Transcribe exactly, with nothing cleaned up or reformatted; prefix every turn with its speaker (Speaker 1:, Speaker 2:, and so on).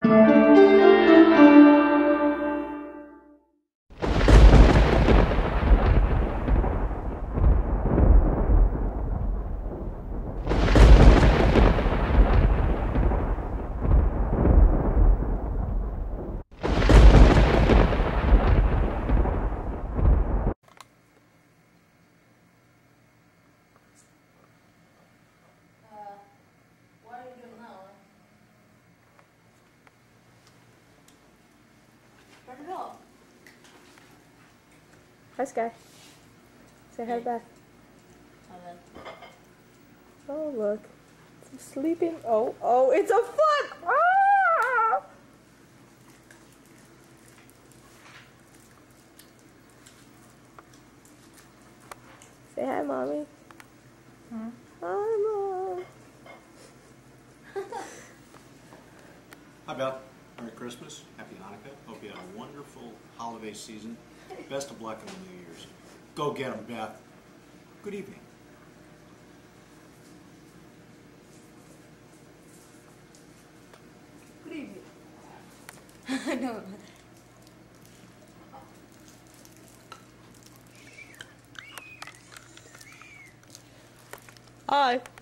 Speaker 1: Hi, Sky. Say hi, Beth.
Speaker 2: Hi, Beth.
Speaker 1: Oh, look. It's sleeping. Oh, oh, it's a foot! Ah! Say hi, Mommy.
Speaker 2: Hmm?
Speaker 1: Hi, Mom.
Speaker 3: Hi, Beth. Merry Christmas. Happy Hanukkah. Hope you had a wonderful holiday season. Best of luck in the New Year's. Go get 'em, Beth. Good evening.
Speaker 2: Good evening. No.
Speaker 1: Hi.